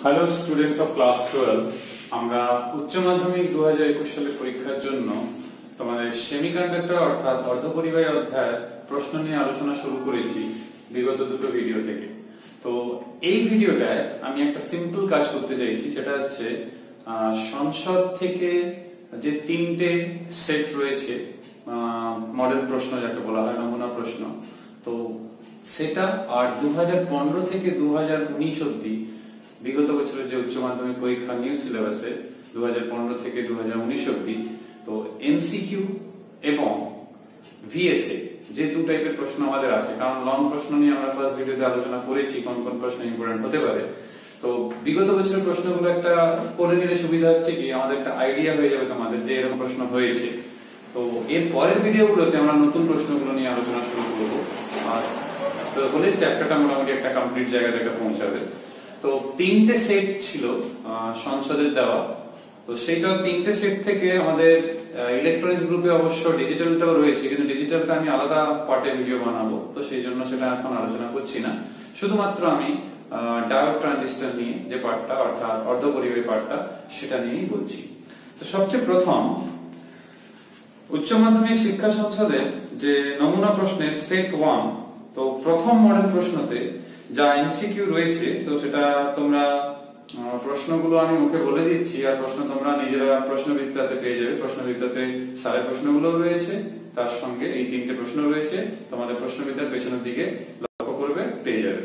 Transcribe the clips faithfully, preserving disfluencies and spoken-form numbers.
Hello students of class twelve, আমরা উচ্চ মাধ্যমিক দু হাজার একুশ সালের পরীক্ষার জন্য তোমাদের সেমিকন্ডাক্টর অর্থাৎ অর্ধপরিবাহী অধ্যায়ের প্রশ্ন নিয়ে আলোচনা শুরু করেছি বিগত দুটো ভিডিও থেকে। তো এই ভিডিওটায় আমি একটা সিম্পল কাজ করতে চাইছি, সেটা হচ্ছে সংসদ থেকে যে তিনটে সেট রয়েছে মডেল প্রশ্ন যাকে বলা হয়, নমুনা প্রশ্ন, তো সেটা আর দু হাজার পনেরো থেকে দু হাজার উনিশ অব্দি বিগত বছরের যে উচ্চ মাধ্যমিক পরীক্ষা নিউ সিলেবাসে দু হাজার পনেরো থেকে দু হাজার উনিশ অব্দি, তো এমসিকিউ এবং ভিএসএ যে দু টাইপের প্রশ্ন আমাদের আছে, কারণ লং প্রশ্ন নিয়ে আমরা ফার্স্ট ভিডিওতে আলোচনা করেছি কোন কোন প্রশ্ন ইম্পর্টেন্ট হতে পারে। তো বিগত বছরের প্রশ্নগুলো একটা করে নিলে সুবিধা হচ্ছে কি আমাদের একটা আইডিয়া হয়ে যাবে তোমাদের যে এরকম প্রশ্ন হয়েছে। তো এর পরের ভিডিওগুলোতে আমরা নতুন প্রশ্নগুলো নিয়ে আলোচনা শুরু করবো, তো হলে চ্যাপ্টারটা মোটামুটি একটা কমপ্লিট জায়গায় একটা পৌঁছাবে। তো তিনটে সেট ছিল সংসদের দেওয়া, তো সেইটা তিনটে সেট থেকে আমাদের ইলেকট্রনিক্স গ্রুপে অবশ্য ডিজিটালটাও রয়েছে, কিন্তু ডিজিটালটা আমি আলাদা পার্টে ভিডিও বানাবো, তো সেই জন্য সেটা এখন আলোচনা করছি না। শুধুমাত্র আমি ডায়োড ট্রানজিস্টর নিয়ে যে পার্টটা অর্থাৎ অর্ধপরিবাহী পার্টটা সেটা নিয়েই বলছি। তো সবচেয়ে প্রথম উচ্চ মাধ্যমিক শিক্ষা সংসদের যে নমুনা প্রশ্নের সেট ওয়ান, তো প্রথম মডেল প্রশ্নতে যা এমসিকিউ রয়েছে, তো সেটা তোমরা প্রশ্নগুলো আমি মুখে বলে দিচ্ছি, আর প্রশ্ন তোমরা নিজেরা প্রশ্নবিদ্যাতে পেয়ে যাবে। প্রশ্নবিদ্যাতে সাড়ে প্রশ্নগুলো রয়েছে, তার সঙ্গে এই তিনটে প্রশ্ন রয়েছে, তোমাদের প্রশ্নবিদ্যার পেছনের দিকে লক্ষ্য করবে পেয়ে যাবে।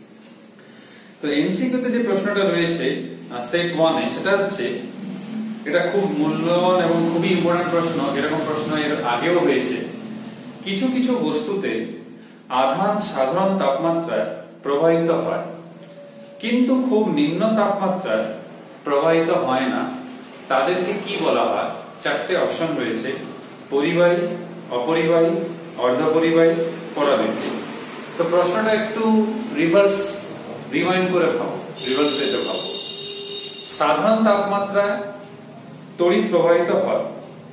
তো এমসিকিউতে যে প্রশ্নটা রয়েছে সেট ওয়ানে, সেটা হচ্ছে এটা খুব মূল্যবান এবং খুবই ইম্পর্টেন্ট প্রশ্ন। এরকম প্রশ্ন এর আগেও হয়েছে। কিছু কিছু বস্তুতে আধান সাধারণ তাপমাত্রায় প্রবাহিত হয়, কিন্তু খুব নিম্ন তাপমাত্রায় প্রবাহিত হয় না, তাদেরকে কি বলা হয়? চারটে অপশন রয়েছে: পরিবাহী, অপরিবাহী, অর্ধপরিবাহী, পরাবৈদ্যুতিক। তো প্রশ্নটা একটু রিভার্স রিমাইন্ড করে ভাবো, রিভার্স রেতে ভাবো। সাধারণ তাপমাত্রায় তড়িৎ প্রবাহিত হয়,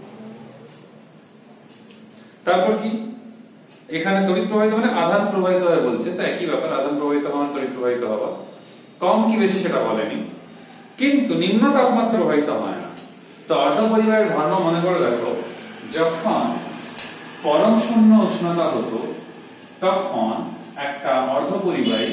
তারপর কি? এখানে তড়িৎ প্রবাহিত মানে আধান প্রবাহিত হয় বলছে, তো একই ব্যাপার, আধান প্রবাহিত হওয়া তড়িৎ প্রবাহিত হওয়া, কম কি বেশি সেটা বলেনি, কিন্তু নিম্ন তাপমাত্রা প্রবাহিত হয় না। তো অর্ধপরিবাহীর ধর্ম মনে করে দেখো, যখন পরম শূন্য উষ্ণতা হতো তখন একটা অর্ধপরিবাহী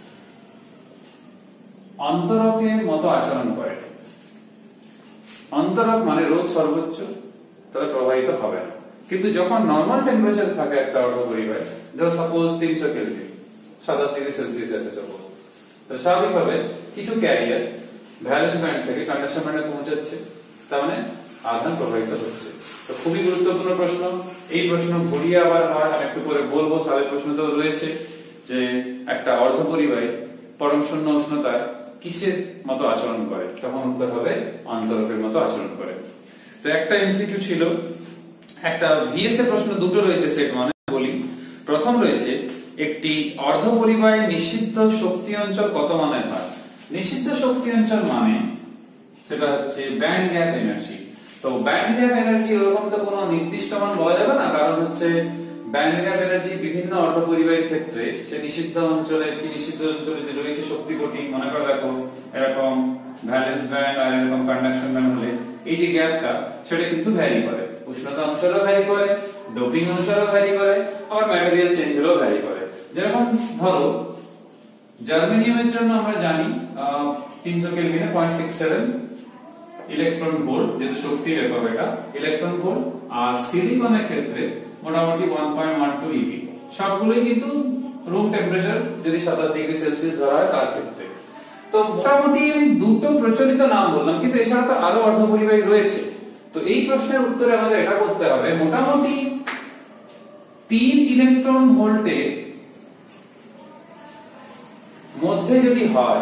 অন্তরকের মতো আচরণ করে। অন্তরক মানে রোধ সর্বোচ্চ, তবে প্রবাহিত হবে না। কিন্তু যখন নরমাল টেম্পারেচার থাকে একটা অর্ধপরিবাহী, ধরো সাপোজ তিনশো কেলভিন, সাতাশ ডিগ্রি সেলসিয়াস আছে সাপোজ, তো স্বাভাবিকভাবে কিছু ক্যারিয়ার ভ্যালেন্স ব্যান্ড থেকে কন্ডাকশন ব্যান্ডে পৌঁছাচ্ছে, তার মানে আধান প্রবাহিত হচ্ছে। তো খুবই গুরুত্বপূর্ণ প্রশ্ন। এই প্রশ্ন ঘুরিয়ে আবার হয়, আমি একটু পরে বলবো, সালের প্রশ্নতেও রয়েছে যে একটা অর্ধপরিবাহী পরম শূন্য উষ্ণতায় কিসের মতো আচরণ করে, তখন উত্তর হবে অন্তরকের মতো আচরণ করে। তো একটা এমসিকিউ ছিল। একটা ভিএসএ প্রশ্ন দুটো রয়েছে সেট মানে বলি। প্রথম রয়েছে, একটি অর্ধপরিবাহী নিষিদ্ধ শক্তি অঞ্চল কত মানের হয়? নিষিদ্ধ শক্তি অঞ্চল মানে সেটা হচ্ছে ব্যান্ড গ্যাপ এনার্জি। তো ব্যান্ড গ্যাপ এনার্জি এরকম তো কোনো নির্দিষ্ট মান বলা যাবে না, কারণ হচ্ছে ব্যান্ড গ্যাপ এনার্জি বিভিন্ন অর্ধপরিবাহীর ক্ষেত্রে সে নিষিদ্ধ অঞ্চলে কি নিষিদ্ধ অঞ্চলে যে রয়েছে শক্তি কোটি, মনে করে দেখো এরকম ভ্যালেন্স ব্যান্ড আর এরকম কন্ডাকশন ব্যান্ড হলে এই যে গ্যাপটা সেটা কিন্তু ভ্যারি করে, উষ্ণতা অনুসারেও ভ্যারি করে, ডোপিং অনুসারেও ভ্যারি করে, আবার ম্যাটেরিয়াল চেঞ্জ হলেও ভ্যারি করে। যেরকম ধরো জার্মেনিয়ামের জন্য আমরা জানি তিনশো কেলভিনে point six seven electron volt, যেহেতু শক্তির একক এটা ইলেকট্রন ভোল্ট, আর সিলিকনের ক্ষেত্রে মোটামুটি one point one two eV. সবগুলোই কিন্তু রুম টেম্পারেচার যদি সাতাশ ডিগ্রি সেলসিয়াস ধরা হয় তার ক্ষেত্রে। তো মোটামুটি দুটো প্রচলিত নাম বললাম, কিন্তু এছাড়া তো আরো অর্ধপরিবাহী রয়েছে। তো এই প্রশ্নের উত্তরে আমাদের এটা করতে হবে, মোটামুটি তিন ইলেকট্রন ভোল্টের মধ্যে যদি হয়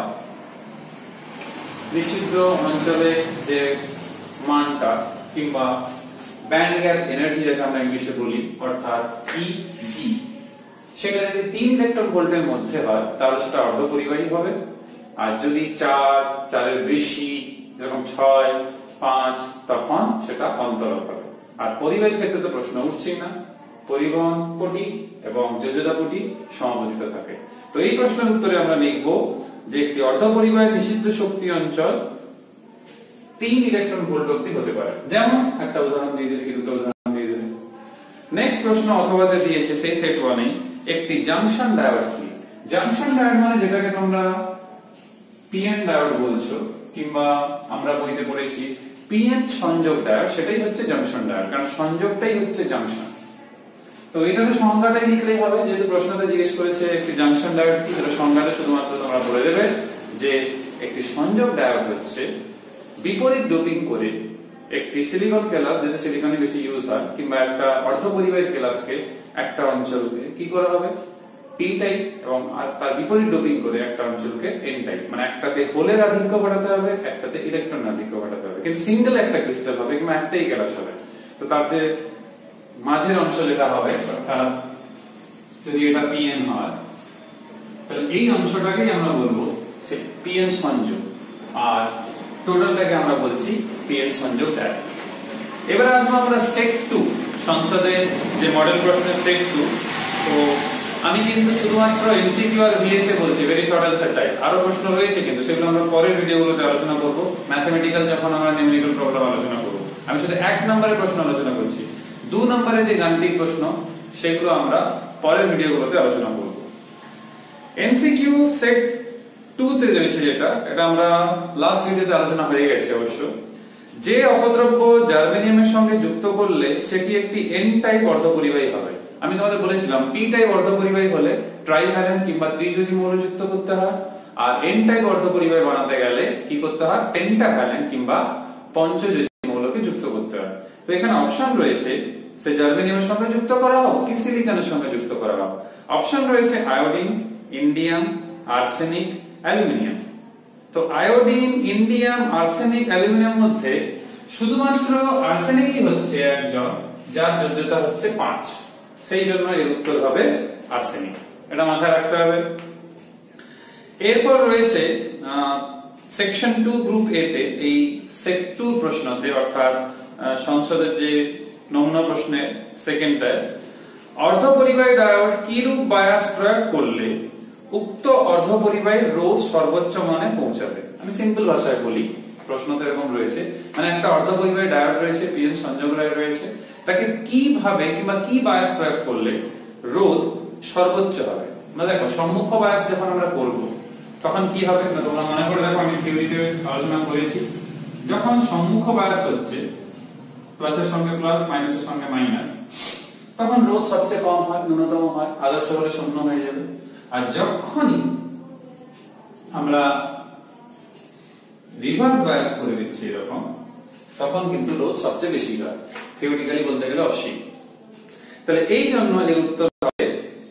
নিষিদ্ধ অঞ্চলে যে মানটা, কিংবা ব্যান্ড গ্যাপ এনার্জি যেটা আমরা ইংলিশে বলি অর্থাৎ ইজি, সেটা যদি তিন ইলেকট্রন ভোল্টের মধ্যে হয় তাহলে সেটা অর্ধপরিবাহী হবে। আর যদি চার চারের বেশি, যেরকম ছয় পাঁচ, তখন সেটা অন্তরক হবে। আর পরিবাহীর ক্ষেত্রে তো প্রশ্ন উঠছেই না, পরিবহন পটি এবং যোজনা পটি সমপতিত থাকে। তো এই প্রশ্নের উত্তরে আমরা লিখব যে একটি অর্ধপরিবাহী নিষিদ্ধ শক্তি অঞ্চল তিন ইলেকট্রন ভোল্ট অবধি হতে পারে। যেমন একটা উদাহরণ দিয়ে দিলে কি দুটো উদাহরণ দিয়ে দিলে। নেক্সট প্রশ্ন অথবাতে দিয়েছে সেই সেট ওয়ানে একটি জাংশন ডায়োড কি? জাংশন ডায়োড মানে যেটাকে তোমরা পিএন ডায়োড বলছো কিংবা আমরা বইতে পড়েছি পিএন সংযোগ ডায়োড, সেটাই হচ্ছে জাংশন ডায়োড, কারণ সংযোগটাই হচ্ছে জাংশন। তো এটার সংজ্ঞাটাই লিখলেই হবে, যেহেতু প্রশ্নটা জিজ্ঞেস করেছে একটি জাংশন ডায়োড কি, তাহলে সংজ্ঞাটা শুধুমাত্র তোমরা বলে দেবে যে একটি সংযোগ ডায়োড হচ্ছে বিপরীত ডোপিং করে একটি সিলিকন কেলাস, যেটা সিলিকনে বেশি ইউজ হয়, কিংবা একটা অর্ধপরিবাহী কেলাসকে একটা অঞ্চলকে কি করা হবে পি টাইপ এবং আর তার বিপরীত ডোপিং করে একটা অঞ্চলকে এন টাইপ, মানে একটাতে হোলের আধিক্য ঘটাতে হবে, একটাতে ইলেকট্রন আধিক্য ঘটাতে হবে, কিন্তু সিঙ্গেল একটা ক্রিস্টাল হবে কিংবা একটাই কেলাস হবে। তো তার যে মাঝের অঞ্চল এটা হবে, অর্থাৎ যদি এটা পিএন হয় তাহলে এই অংশটাকেই আমরা বলবো সে পিএন সংযোগ, আর টোটালটাকে আমরা বলছি পিএন সংযোগ ডায়োড। এবারে আসবো আমরা সেট টু, সংসদে যে মডেল প্রশ্নের সেট টু। তো আমি কিন্তু শুধুমাত্র এমসিকিউ আর ভিএসএ বলছি, ভেরি শর্ট অ্যানসার টাইপ। আরো প্রশ্ন রয়েছে কিন্তু সেগুলো আমরা পরের ভিডিওগুলোতে আলোচনা করব, ম্যাথমেটিক্যাল যখন আমরা নিউমেরিক্যাল প্রবলেম আলোচনা করব। আমি শুধু এক নম্বরের প্রশ্ন আলোচনা করছি, দু নম্বরে যে গাণিতিক প্রশ্ন সেগুলো আমরা পরের ভিডিওগুলোতে আলোচনা করব। এমসিকিউ সেট টু তে রয়েছে যেটা, এটা আমরা লাস্ট ভিডিওতে আলোচনা হয়ে গেছে অবশ্য। যে অপদ্রব্য জার্মেনিয়ামের সঙ্গে যুক্ত করলে সেটি একটি এন টাইপ অর্ধপরিবাহী হবে। আমি তোমাদের বলেছিলাম পি টাইপ অর্ধপরিবাহী হলে ট্রাইভ্যালেন্ট কিংবা ত্রিযোজী মৌল যুক্ত করতে হয়, আর এন টাইপ অর্ধপরিবাহী বানাতে গেলে কি করতে হয় পেন্টাভ্যালেন্ট কিংবা পঞ্চযোজী মৌলকে যুক্ত করতে হয়। তো এখানে অপশন রয়েছে সে জার্মেনিয়ামের সঙ্গে যুক্ত করা হোক কি সিলিকনের সঙ্গে যুক্ত করা হোক। অপশন রয়েছে আয়োডিন, ইন্ডিয়াম, আর্সেনিক, অ্যালুমিনিয়াম। তো আয়োডিন, ইন্ডিয়াম, আর্সেনিক, অ্যালুমিনিয়াম মধ্যে শুধুমাত্র আর্সেনিকই হচ্ছে একজন যার যোজ্যতা হচ্ছে পাঁচ, সেই জন্য এর উত্তর হবে আর্সেনিক, এটা মাথায় রাখতে হবে। এরপর রয়েছে সেকশন টু গ্রুপ এ তে এই সেট টু প্রশ্নতে, অর্থাৎ সংসদের যে নমুনা প্রশ্নের সেকেন্ডটায়, অর্ধপরিবাহী ডায়োড কি রূপ বায়াস প্রয়োগ করলে উক্ত অর্ধপরিবাহীর রোধ সর্বোচ্চ মানে পৌঁছাবে। আমি সিম্পল ভাষায় বলি, প্রশ্নতে এরকম রয়েছে, মানে একটা অর্ধপরিবাহী ডায়োড রয়েছে, পিএন সংযোগ ডায়োড রয়েছে, তাকে কিভাবে কিংবা কি বায়াস প্রয়োগ করলে রোধ সর্বোচ্চ হবে। না দেখো সম্মুখ বায়াস যখন আমরা করব তখন কি হবে না, তোমরা মনে করে দেখো আমি থিওরিতে আলোচনা করেছি, যখন সম্মুখ বায়াস হচ্ছে প্লাসের সঙ্গে প্লাস মাইনাসের সঙ্গে মাইনাস, তখন রোধ সবচেয়ে কম হয়, ন্যূনতম হয়, আদর্শ হলে শূন্য হয়ে যাবে। আর যখনই আমরা রিভার্স বায়াস করে দিচ্ছি এরকম, তখন কিন্তু রোধ সবচেয়ে বেশি হয়, থিওরিটিক্যালি বলতে গেলে অসীম। তাহলে এই জন্য এর উত্তর হবে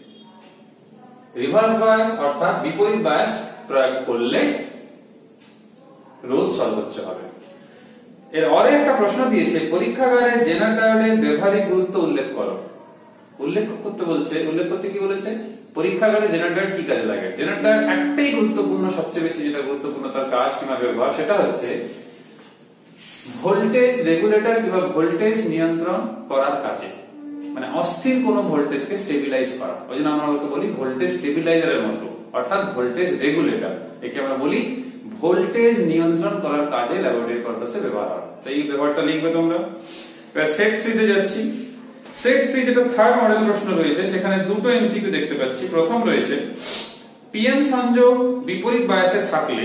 রিভার্স বায়াস, অর্থাৎ বিপরীত বায়াস প্রয়োগ করলে রোধ সর্বোচ্চ হবে। এর পরে একটা প্রশ্ন দিয়েছে, পরীক্ষাগারে জেনার ডায়োডের ব্যবহারিক গুরুত্ব উল্লেখ করো। উল্লেখ করতে বলছে, উল্লেখ করতে কি বলেছে, পরীক্ষাগারে জেনার ডায়োড কি কাজে লাগে। জেনার ডায়োড একটাই গুরুত্বপূর্ণ, সবচেয়ে বেশি যেটা গুরুত্বপূর্ণ তার কাজ কিংবা ব্যবহার, সেটা হচ্ছে ভোল্টেজ রেগুলেটর কিংবা ভোল্টেজ নিয়ন্ত্রণ করার কাজে, মানে অস্থির কোন ভোল্টেজকে স্টেবিলাইজ করা। ওই জন্য আমরা ওকে বলি ভোল্টেজ স্টেবিলাইজারের মতো, অর্থাৎ ভোল্টেজ রেগুলেটর, একে আমরা বলি ভোল্টেজ নিয়ন্ত্রণ করার কাজে ল্যাবরেটরি পারপাসে ব্যবহার হয়। তো এই ব্যবহারটা লিখবে তোমরা। এবার সেট থ্রি তে যাচ্ছি। সেট থ্রি যেটা থার্ড মডেল প্রশ্ন রয়েছে, সেখানে দুটো এমসিকিউ দেখতে পাচ্ছি। প্রথম রয়েছে পিএন সংযোগ বিপরীত বায়াসে থাকলে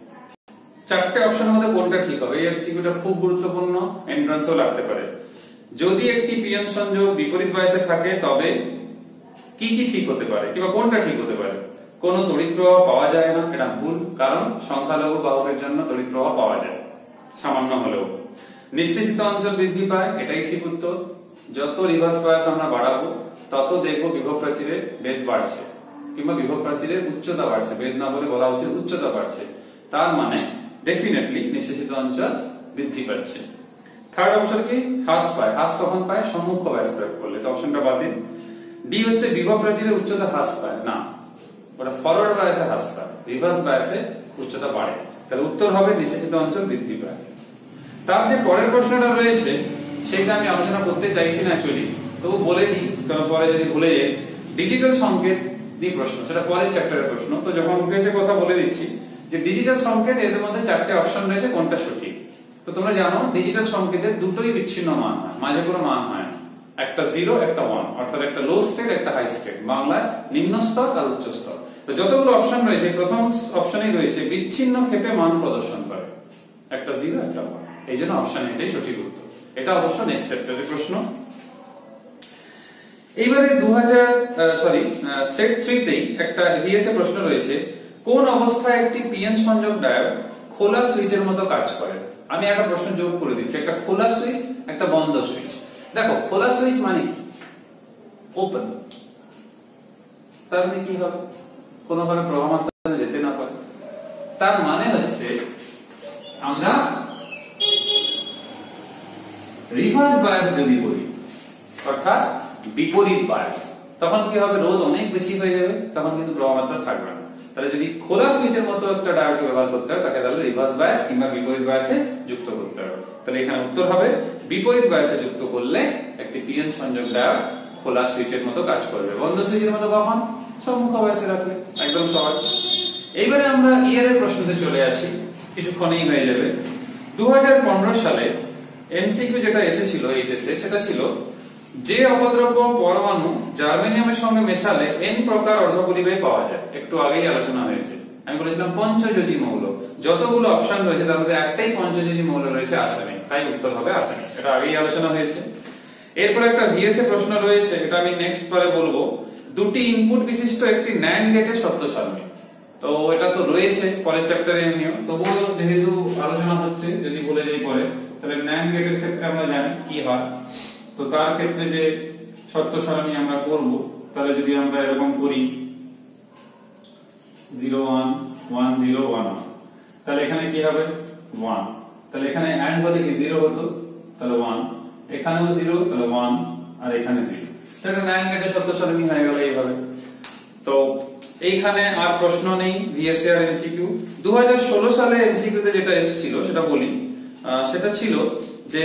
চারটে অপশনের মধ্যে কোনটা ঠিক হবে। এই এমসিকিউটা খুব গুরুত্বপূর্ণ, এন্ট্রান্সেও লাগতে পারে। যদি একটি পিএন সংযোগ বিপরীত বায়াসে থাকে তবে কি কি ঠিক হতে পারে কিংবা কোনটা ঠিক হতে পারে। কোন তড়িৎ প্রবাহ পাওয়া যায় না, এটা ভুল, কারণ সংখ্যালঘু বাহকের জন্য তড়িৎ প্রবাহ পাওয়া যায় সামান্য হলেও। নিশ্চিত অঞ্চল বৃদ্ধি পায়, এটাই ঠিক উত্তর। যত রিভার্স বায়াস আমরা বাড়াবো তত দেখবো বিভব প্রাচীরের বেদ বাড়ছে কিংবা বিভব প্রাচীরের উচ্চতা বাড়ছে, বেদ না বলে বলা উচিত উচ্চতা বাড়ছে, তার মানে ডেফিনেটলি নিশ্চিত অঞ্চল বৃদ্ধি পাচ্ছে। থার্ড অপশন কি, হ্রাস পায়। হ্রাস কখন পায়, সম্মুখ বায়াস প্রয়োগ করলে। তো অপশনটা বাতিল। ডি হচ্ছে বিভব প্রাচীরের উচ্চতা হ্রাস পায়, না, ওটা ফরওয়ার্ড বায়াসে হ্রাস পায়, রিভার্স বায়াসে উচ্চতা বাড়ে। তাহলে উত্তর হবে নিশ্চিত অঞ্চল বৃদ্ধি পায়। তার যে পরের প্রশ্নটা রয়েছে সেটা আমি আলোচনা করতে চাইছি না অ্যাকচুয়ালি, তবু বলে দিই, কারণ পরে যদি ভুলে যাই। ডিজিটাল সংকেত দ্বি প্রশ্ন, সেটা পরের চ্যাপ্টারের প্রশ্ন। তো যখন উঠেছে কথা বলে দিচ্ছি যে ডিজিটাল সংকেত, এর মধ্যে চারটে অপশন রয়েছে, কোনটা সঠিক। তো তোমরা জানো ডিজিটাল সংকেতের দুটোই বিচ্ছিন্ন মান হয়, মাঝে কোনো মান হয় না, একটা জিরো একটা ওয়ান, অর্থাৎ একটা লো স্টেট একটা হাই স্টেট, বাংলায় নিম্ন স্তর আর উচ্চ স্তর। তো যতগুলো অপশন রয়েছে প্রথম অপশনেই রয়েছে বিচ্ছিন্ন ক্ষেপে মান প্রদর্শন করে, একটা জিরো একটা ওয়ান, এই জন্য অপশন এটাই সঠিক উত্তর। এটা অবশ্য নেক্সট চ্যাপ্টারের প্রশ্ন। এইবারে দু হাজার সরি সেট থ্রি তেই একটা ভিএসএ প্রশ্ন রয়েছে, কোন অবস্থায় একটি পিএন সংযোগ ডায়োড খোলা সুইচের মতো কাজ করে। আমি একটা প্রশ্ন যোগ করে দিচ্ছি, একটা খোলা সুইচ একটা বন্ধ সুইচ। দেখো খোলা সুইচ মানে কি, ওপেন, তার মানে কি হবে, কোনোভাবে প্রবাহ মাত্রা যেতে না পারে। তার মানে হচ্ছে আমরা রিভার্স বায়াস যদি করি, অর্থাৎ বিপরীত বায়াস, তখন কি হবে, রোধ অনেক বেশি হয়ে যাবে, তখন কিন্তু প্রবাহ মাত্রা থাকবে না। তাহলে যদি খোলা সুইচের মতো একটা ডায়োড ব্যবহার করতে হয়, তাকে তাহলে রিভার্স বায়াস কিংবা বিপরীত বায়াসে যুক্ত করতে হবে। তাহলে এখানে উত্তর হবে বিপরীত বায়াসে যুক্ত করলে একটি পিএন সংযোগ ডায়োড খোলা সুইচের মতো কাজ করবে। বন্ধ সুইচের মতো কখন, সম্মুখ বায়াসে রাখলে, একদম সহজ। এইবারে আমরা ইয়ারের প্রশ্নতে চলে আসি, কিছুক্ষণেই হয়ে যাবে। দু হাজার পনেরো সালে এমসিকিউ যেটা এসেছিল এইচএসএ, সেটা ছিল যে অপদ্রব্য পরমাণু জার্মেনিয়ামের সঙ্গে মেশালে এন প্রকার অর্ধপরিবাহী পাওয়া যায়। একটু আগেই আলোচনা হয়েছে, আমি বলেছিলাম পঞ্চযোজী মৌল। যতগুলো অপশন রয়েছে তার মধ্যে একটাই পঞ্চযোজী মৌল রয়েছে, আর্সেনিক, তাই উত্তর হবে আর্সেনিক। এটা আগেই আলোচনা হয়েছে। এরপর একটা ভিএসএ প্রশ্ন রয়েছে, এটা আমি নেক্সট পরে বলবো। দুটি ইনপুট বিশিষ্ট একটি ন্যান্ড গেটের শর্ত সারণী। তো এটা তো রয়েছে পরের চ্যাপ্টারে এমনিও, তবুও যেহেতু আলোচনা হচ্ছে, যদি বলে যাই পরে, তাহলে ন্যান্ড গেটের ক্ষেত্রে আমরা জানি কি হয়। তো তার ক্ষেত্রে যে শর্ত সারণী আমরা করব, তাহলে যদি আমরা এরকম করি zero one one zero one, তাহলে এখানে কি হবে ওয়ান, তাহলে এখানে এন্ড হলে কি জিরো হতো, তাহলে ওয়ান, এখানেও জিরো, তাহলে ওয়ান, আর এখানে জিরো। তাহলে নাইন গেটের শর্ত সারণী হয়ে গেল এইভাবে। তো এইখানে আর প্রশ্ন নেই ভিএসএ আর এমসিকিউ। দু হাজার ষোলো সালে এমসিকিউ তে যেটা এসেছিল সেটা বলি, সেটা ছিল যে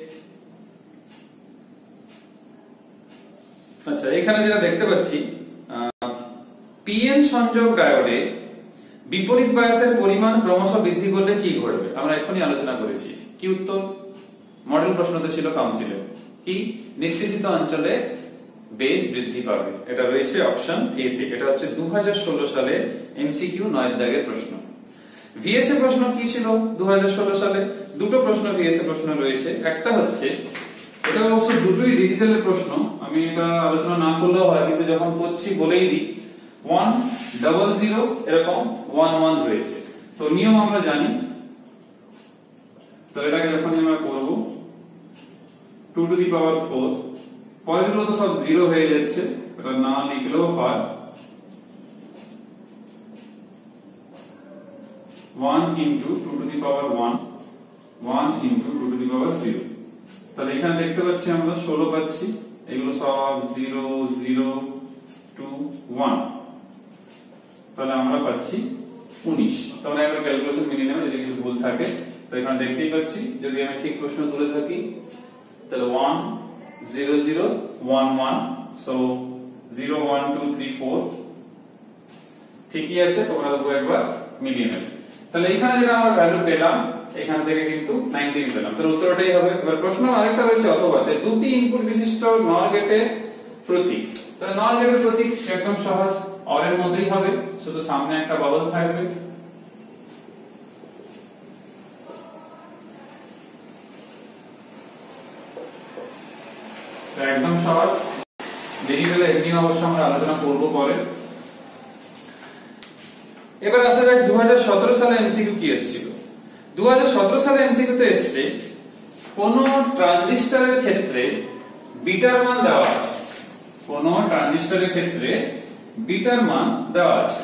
আচ্ছা এখানে যেটা দেখতে পাচ্ছি, পিএন সংযোগ ডায়োডে বিপরীত বায়াসের পরিমাণ ক্রমশ বৃদ্ধি করলে কি ঘটবে। আমরা এখনই আলোচনা করেছি, কি উত্তর, মডেল প্রশ্নতে ছিল কাউন্সিলে, কি নিঃশেষিত অঞ্চলে বেগ বৃদ্ধি পাবে। এটা রয়েছে অপশন এ তে। এটা হচ্ছে দু হাজার ষোলো সালে এমসিকিউ নয় দাগের প্রশ্ন। ভিএসএ প্রশ্ন কি ছিল দু হাজার ষোলো সালে? দুটো প্রশ্ন ভিএসএ প্রশ্ন রয়েছে। একটা হচ্ছে, এটা অবশ্য দুটোই ডিজিটালের প্রশ্ন, আমি এটা আলোচনা না করলেও হয়, কিন্তু যখন করছি বলেই দিই। ওয়ান ডাবল জিরো এরকম ওয়ান ওয়ান রয়েছে। তো নিয়ম আমরা জানি, তো এটাকে যখনই আমরা করব two to the power four, পরেরগুলো তো সব জিরো হয়ে যাচ্ছে, এটা না লিখলেও হয়। One into two to the power one, one into two to the power zero. তাহলে এখানে দেখতে পাচ্ছি আমরা ষোলো পাচ্ছি, এগুলো সব জিরো জিরো টু ওয়ান, তাহলে আমরা পাচ্ছি উনিশ। তোমরা একবার ক্যালকুলেশন মিলিয়ে নেবে যদি কিছু ভুল থাকে। তো এখানে দেখতেই পাচ্ছি, যদি আমি ঠিক প্রশ্ন তুলে থাকি, তাহলে one zero zero one one, so zero one two three four, ঠিকই আছে। তোমরা তো একবার মিলিয়ে নেবে। তাহলে এখানে যেটা আমরা ভ্যালু পেলাম, এখান থেকে কিন্তু নাইনটিন পেলাম, তাহলে উত্তরটাই হবে। এবার প্রশ্ন আরেকটা রয়েছে, অথবা দুটি ইনপুট বিশিষ্ট নর গেটে প্রতীক। তাহলে নর গেটের প্রতীক একদম সহজ, অরের মতোই হবে, শুধু সামনে একটা বাবল থাকবে। একদম সহজ, ডিজিটালে এমনি অবশ্য আমরা আলোচনা করবো পরে। এবার আসা যাক দু হাজার সতেরো সালে এমসিকিউ কি এসেছিল। দু হাজার সতেরো সালে এমসিকিউ তে এসেছে, কোন ট্রানজিস্টরের ক্ষেত্রে বিটার মান দেওয়া আছে। কোন ট্রানজিস্টরের ক্ষেত্রে বিটার মান দেওয়া আছে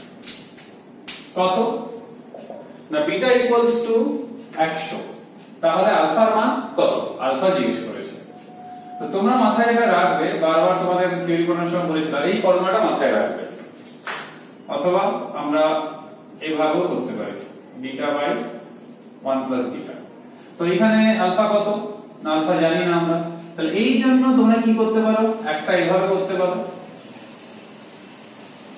কত না, বিটা ইকুয়ালস টু একশো। তাহলে আলফার মান কত, আলফা জিজ্ঞেস করেছে। তো তোমরা মাথায় এটা রাখবে, বারবার তোমাদের থিওরি পড়ানোর সময় বলেছিলাম এই ফর্মুলাটা মাথায় রাখবে, অথবা আমরা এইভাবেও করতে পারি, beta by one plus beta. তো এখানে আলফা কত না, আলফা জানি না আমরা, তাহলে এই জন্য তোমরা কি করতে পারো, একটা এইভাবে করতে পারো,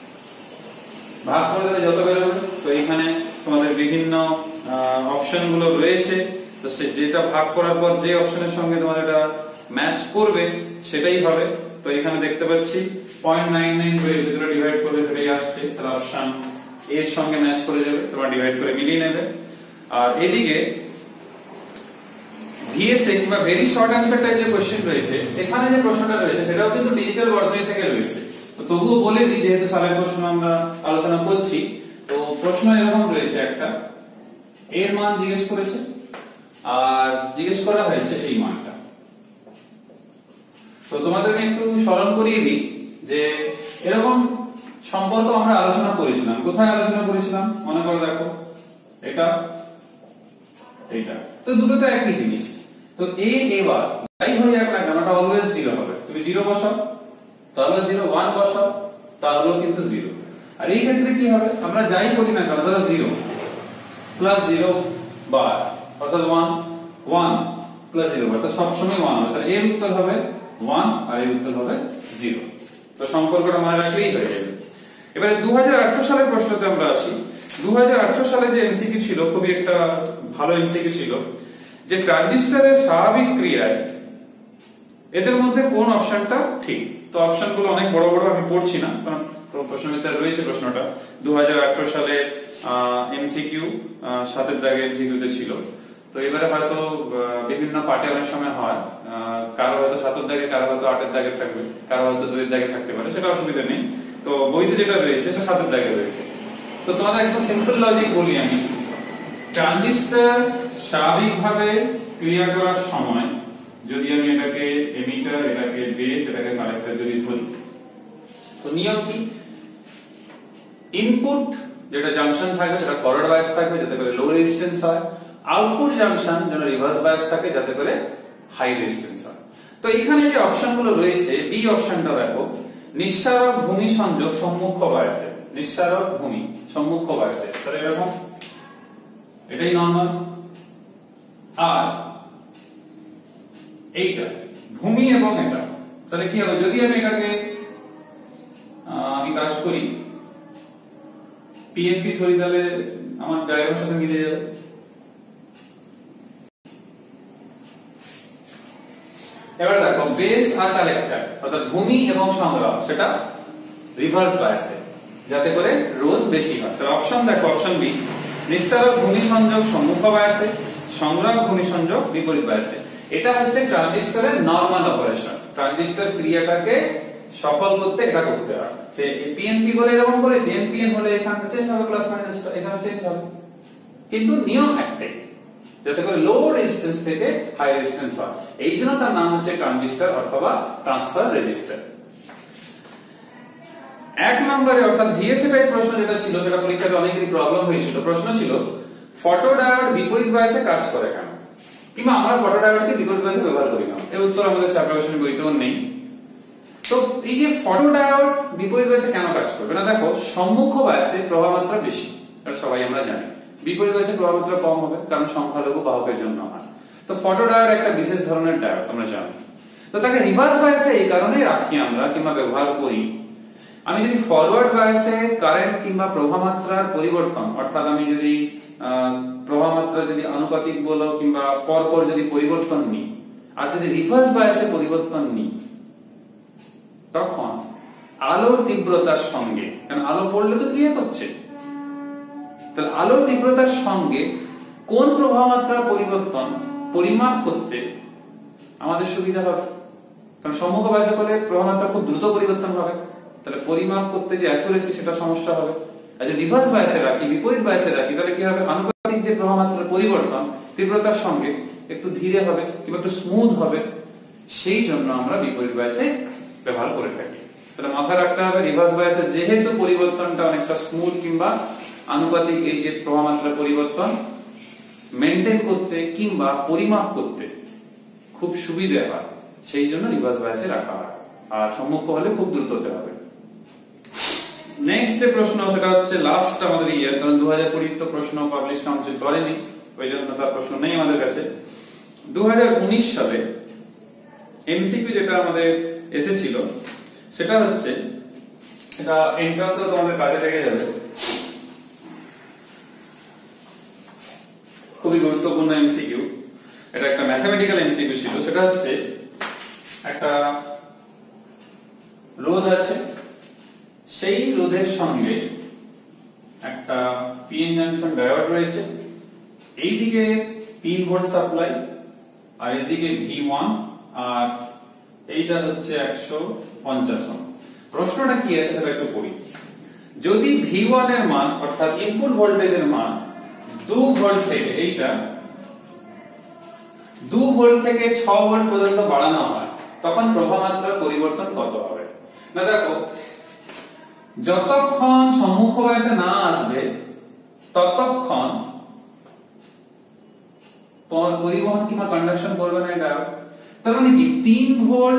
ভাগ করে দেবে যত বেরোবে। তো এখানে তোমাদের বিভিন্ন অপশন গুলো রয়েছে, তো সে যেটা ভাগ করার পর যে অপশনের সঙ্গে তোমাদের এটা ম্যাচ করবে সেটাই হবে। তো এখানে দেখতে পাচ্ছি পয়েন্ট নাইন নাইন রয়েছে, যেটা ডিভাইড করলে সেটাই আসছে, তাহলে অপশন এ এর সঙ্গে ম্যাচ করে যাবে, তোমরা ডিভাইড করে মিলিয়ে নেবে। আর এদিকে ভিএসএ কিংবা ভেরি শর্ট অ্যানসার টাইপ যে কোশ্চেন রয়েছে, সেখানে যে প্রশ্নটা রয়েছে সেটাও কিন্তু ডিজিটাল বর্তনী থেকে রয়েছে। তো তবুও বলে দিই, যেহেতু সালের প্রশ্ন আমরা আলোচনা করছি, তো প্রশ্ন এরকম রয়েছে, একটা এর মান জিজ্ঞেস করেছে আর জিজ্ঞেস করা হয়েছে এই মানটা। তো তোমাদেরকে একটু স্মরণ করিয়ে দিই যে এরকম সম্পর্ক আমরা আলোচনা করেছিলাম। কোথায় আলোচনা করেছিলাম মনে করে দেখো, এটা এটা তো দুটো তো একই জিনিস। তো এ এবার যাই হয়ে যাক না কেন, এটা অলওয়েজ জিরো হবে। তুমি জিরো বসাও তাহলে জিরো, ওয়ান বসাও তাহলেও কিন্তু জিরো। আর এই ক্ষেত্রে কি হবে, আমরা যাই করি না কেন, ধরো জিরো প্লাস জিরো বার অর্থাৎ one, one plus zero bar, তো সবসময় ওয়ান হবে। তাহলে এর উত্তর হবে ওয়ান আর এর উত্তর হবে জিরো। তো সম্পর্কটা মনে রাখলেই হয়ে যাবে। এবারে দু হাজার আঠারো সালের প্রশ্নতে আমরা আসি। দু হাজার আঠারো সালে যে এমসিকিউ ছিল, খুবই একটা ভালো এমসিকিউ ছিল, যে ট্রানজিস্টরের স্বাভাবিক ক্রিয়ায় এদের মধ্যে কোন অপশনটা ঠিক। তো অপশনগুলো অনেক বড় বড়, আমি পড়ছি না কারণ প্রশ্নের ভিতরে রয়েছে প্রশ্নটা। দু হাজার আঠারো সালে এমসিকিউ সাতের দাগে এমসিকিউতে ছিল। তো এবারে হয়তো বিভিন্ন পার্টে অনেক সময় হয়, কারো হয়তো সাতের দাগে, কারো হয়তো আটের দাগে থাকবে, কারো হয়তো দুইয়ের দাগে থাকতে পারে, সেটা অসুবিধা নেই। তো বইতে যেটা রয়েছে সেটা সাতের দাগে রয়েছে। তো তোমাদের একদম সিম্পল লজিক বলি আমি, ট্রানজিস্টর স্বাভাবিকভাবে ক্রিয়া করার সময় যদি আমি এটাকে এমিটার, এটাকে বেস, এটাকে কালেক্টর যদি ধরি, তো নিয়ম কি, ইনপুট যেটা জাংশন থাকবে সেটা ফরওয়ার্ড বায়াস থাকবে যাতে করে লো রেজিস্ট্যান্স হয়, আউটপুট জাংশন যেন রিভার্স বায়াস থাকে যাতে করে হাই রেজিস্ট্যান্স হয়। তো এখানে যে অপশনগুলো রয়েছে, বি অপশনটা দেখো, নিঃসারক ভূমি সংযোগ সম্মুখ বায়াসে, নিঃসারক ভূমি সম্মুখ বায়াসে, তাহলে এরকম এটাই নরমাল। আর এইটা ভূমি এবং এটা, তাহলে কি হবে, যদি আমি এটাকে আমি কাজ করি পিএনপি ধরি, তাহলে আমার ডায়াগ্রামের সাথে মিলে যাবে। এবার দেখো বেস আর কালেক্টর অর্থাৎ ভূমি এবং সংগ্রহ, সেটা রিভার্স বায়াসে যাতে করে রোধ বেশি হয়। তাহলে অপশন দেখো, অপশন বি, নিঃসারক ভূমি সংযোগ সম্মুখ বায়াসে, সংগ্রহ ভূমি সংযোগ বিপরীত বায়াসে। এটা হচ্ছে ট্রানজিস্টরের নরমাল অপারেশন। ট্রানজিস্টর ক্রিয়াটাকে সফল করতে এটা করতে হয়। সে পিএনপি বলে যেমন করেছে, এনপিএন হলে এখানে চেঞ্জ হবে, প্লাস মাইনাসটা এখানে চেঞ্জ হবে, কিন্তু নিয়ম একটাই, যাতে করে লো রেজিস্ট্যান্স থেকে হাই রেজিস্ট্যান্স হয়। এই জন্য তার নাম হচ্ছে ট্রানজিস্টর অথবা ট্রান্সফার রেজিস্টর। এক নম্বরে অর্থাৎ ভিএসএ টাইপ প্রশ্ন যেটা ছিল, সেটা পরীক্ষাতে অনেকেরই প্রবলেম হয়েছিল। প্রশ্ন ছিল ফটোডায়োড বিপরীত বায়াসে কাজ করে কেন, কিংবা আমরা ফটোডায়োডকে বিপরীত বায়াসে ব্যবহার করি না। এর উত্তর আমাদের অ্যাপ্লিকেশনের বইতেও নেই। তো এই যে ফটোডায়োড বিপরীত বায়াসে কেন কাজ করবে না, দেখো সম্মুখ বায়াসে প্রবাহ মাত্রা বেশি, এটা সবাই আমরা জানি। বিপরীত বায়াসে প্রবাহ মাত্রা কম হবে, কারণ সংখ্যালঘু বাহকের জন্য হয়। তো ফটোডায়োড একটা বিশেষ ধরনের ডায়োড, তোমরা জানো। তো তাকে রিভার্স বায়াসে এই কারণে রাখি আমরা কিংবা ব্যবহার করি, আমি যদি ফরওয়ার্ড বায়াসে কারেন্ট কিংবা প্রবাহ মাত্রার পরিবর্তন, অর্থাৎ আমি যদি প্রবাহ মাত্রা যদি আনুপাতিক বলো কিংবা পরপর যদি পরিবর্তন নিই, আর যদি রিভার্স বায়াসে পরিবর্তন নিই, তখন আলোর তীব্রতার সঙ্গে, কারণ আলো পড়লে তো ক্রিয়া করছে, তাহলে আলোর তীব্রতার সঙ্গে কোন প্রবাহ মাত্রার পরিবর্তন পরিমাপ করতে আমাদের সুবিধা হবে। কারণ সম্মুখ বায়াসে করলে প্রবাহ মাত্রা খুব দ্রুত পরিবর্তন হবে, তাহলে পরিমাপ করতে যে অ্যাকুরেসি সেটা সমস্যা হবে। আর যদি রিভার্স বায়াসে রাখি, বিপরীত বায়াসে রাখি, তাহলে কি হবে, আনুপাতিক যে প্রবাহ মাত্রার পরিবর্তন তীব্রতার সঙ্গে একটু ধীরে হবে কিংবা একটু স্মুথ হবে, সেই জন্য আমরা বিপরীত বায়াসে ব্যবহার করে থাকি। তাহলে মাথায় রাখতে হবে, রিভার্স বায়াসে যেহেতু পরিবর্তনটা অনেকটা স্মুথ কিংবা আনুপাতিক এই যে প্রবাহ মাত্রার পরিবর্তন মেনটেন করতে কিংবা পরিমাপ করতে খুব সুবিধা হয়, সেই জন্য রিভার্স বায়াসে রাখা হয়। আর সম্মুখ হলে খুব দ্রুত হতে হবে। নেক্সট যে প্রশ্ন, সেটা হচ্ছে লাস্ট আমাদের ইয়ার, কারণ দু হাজার কুড়ি তো প্রশ্ন পাবলিশ কাউন্সিল করেনি, ওই জন্য তার প্রশ্ন নেই আমাদের কাছে। দু হাজার উনিশ সালে এমসিকিউ যেটা আমাদের এসেছিল, সেটা হচ্ছে, এটা এন্ট্রান্সে তোমাদের কাজে লেগে যাবে। খুবই গুরুত্বপূর্ণ এমসিকিউ। এটা একটা ম্যাথমেটিক্যাল এমসিকিউ ছিল। সেটা হচ্ছে একটা রোধ আছে, সেই রোধের সঙ্গে একটা পিএন জাংশন ডায়োড রয়েছে, এইদিকে তিন ভোল্ট সাপ্লাই আর এদিকে ভি ওয়ান আর এইটা হচ্ছে একশো পঞ্চাশ ওহম। প্রশ্নটা কি আছে সেটা একটু পড়ি। যদি ভি ওয়ান এর মান অর্থাৎ ইনপুট ভোল্টেজের মান দু ভোল্ট থেকে এইটা দু ভোল্ট থেকে ছ ভোল্ট পর্যন্ত বাড়ানো হয়, তখন প্রবাহ মাত্রার পরিবর্তন কত হবে? না দেখো, যতক্ষণ সম্মুখ বায়াসে না আসবে ততক্ষণ পরিবহন কিংবা কন্ডাকশন করবে না এটা। তার মানে কি তিন ভোল্ট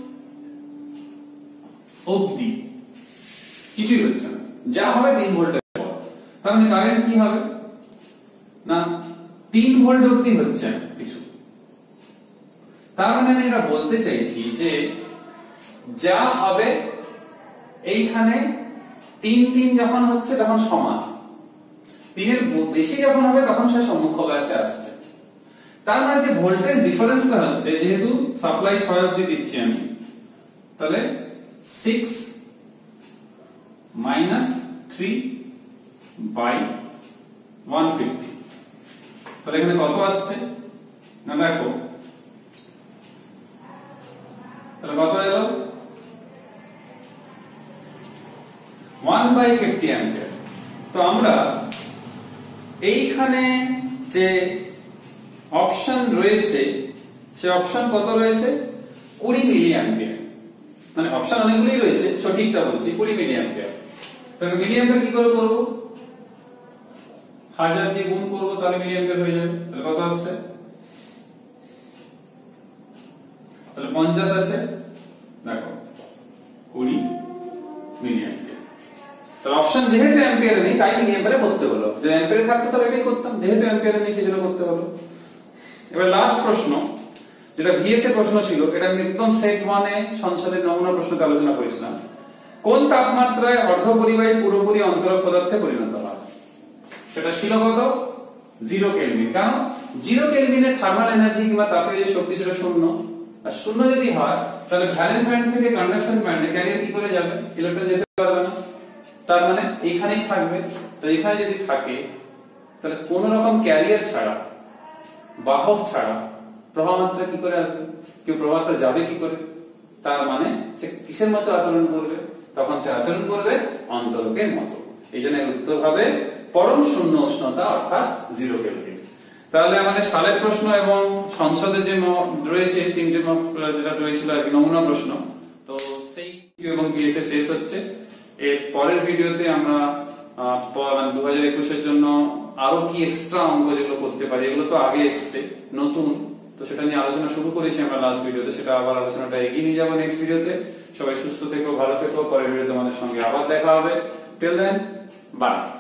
অবধি কিছুই হচ্ছে না, যা হবে তিন ভোল্টের পর। তার মানে কারেন্ট কি হবে না তিন ভোল্ট অবধি হচ্ছে না কিছু। তার মানে আমি এটা বলতে চাইছি যে যা হবে এইখানে তিন তিন যখন হচ্ছে তখন সমান, তিনের বেশি যখন হবে তখন সে সম্মুখ বায়াসে আসছে। তার মানে যে ভোল্টেজ ডিফারেন্সটা হচ্ছে, যেহেতু সাপ্লাই ছয় অবধি দিচ্ছি আমি, তাহলে six minus three by one fifty, তাহলে এখানে কত আসছে না দেখো, তাহলে কত হয়ে গেল ওয়ান বাই ফিফটি অ্যাম্পিয়ার। তো আমরা এইখানে যে অপশন রয়েছে সে অপশন কত রয়েছে কুড়ি মিলি অ্যাম্পিয়ার, মানে অপশন অনেকগুলি রয়েছে, সঠিকটা বলছি কুড়ি মিলি অ্যাম্পিয়ার। তাহলে মিলি অ্যাম্পিয়ার কি করে করব, হাজার দিয়ে গুণ করব তাহলে মিলি অ্যাম্পিয়ার হয়ে যাবে। তাহলে কত আসছে, তাহলে পঞ্চাশ আছে, দেখো কুড়ি মিলি অ্যাম্পিয়ার। তাহলে অপশন যেহেতু অ্যাম্পিয়ারে নেই তাই মিলি অ্যাম্পিয়ারে করতে হলো, যদি অ্যাম্পিয়ারে থাকতো তাহলে এটাই করতাম, যেহেতু অ্যাম্পিয়ারে নেই সেজন্য করতে হলো। এবার লাস্ট প্রশ্ন, যেটা ভিএস এর প্রশ্ন ছিল, এটা আমি একদম সেট ওয়ানে সংসদের নমুনা প্রশ্নতে আলোচনা করেছিলাম। কোন তাপমাত্রায় অর্ধপরিবাহী পুরোপুরি অন্তরক পদার্থে পরিণত হয়? সেটা ছিল কত, জিরো কেলভিন। কারণ জিরো কেলভিনে থার্মাল এনার্জি কিংবা তাপের যে শক্তি সেটা শূন্য, আর শূন্য যদি হয় তাহলে ভ্যালেন্স ব্যান্ড থেকে কন্ডাকশন ব্যান্ডে ক্যারিয়ার কি করে যাবে, ইলেকট্রন যেতে পারবে না, তার মানে এইখানেই থাকবে। তো এখানে যদি থাকে তাহলে কোন রকম ক্যারিয়ার ছাড়া, বাহক ছাড়া প্রবাহ মাত্রা কি করে আসবে, কেউ প্রবাহ মাত্রা যাবে কি করে? তার মানে সে কিসের মতো আচরণ করবে, তখন সে আচরণ করবে অন্তরকের মতো। এই জন্য এর উত্তর হবে পরম শূন্য উষ্ণতা অর্থাৎ জিরো কেলভিন। তাহলে আমাদের সালের প্রশ্ন এবং সংসদের যে রয়েছে তিনটে যেটা রয়েছিল আর কি নমুনা প্রশ্ন, তো সেই এবং পিএসএ শেষ হচ্ছে। এর পরের ভিডিওতে আমরা দু হাজার একুশের জন্য আরো কি এক্সট্রা অঙ্ক যেগুলো করতে পারি, এগুলো তো আগে এসছে নতুন, তো সেটা নিয়ে আলোচনা শুরু করেছি আমরা লাস্ট ভিডিওতে, সেটা আবার আলোচনাটা এগিয়ে নিয়ে যাবো নেক্সট ভিডিওতে। সবাই সুস্থ থেকো, ভালো থেকো, পরের ভিডিওতে আমাদের সঙ্গে আবার দেখা হবে। Till then, by.